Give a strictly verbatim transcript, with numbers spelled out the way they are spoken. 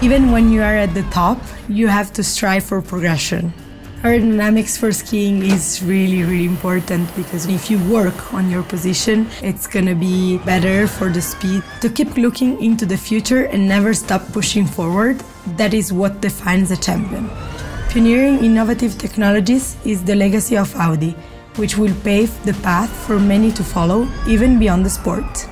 Even when you are at the top, you have to strive for progression. Aerodynamics for skiing is really, really important because if you work on your position, it's gonna be better for the speed. To keep looking into the future and never stop pushing forward, that is what defines a champion. Pioneering innovative technologies is the legacy of Audi, which will pave the path for many to follow, even beyond the sport.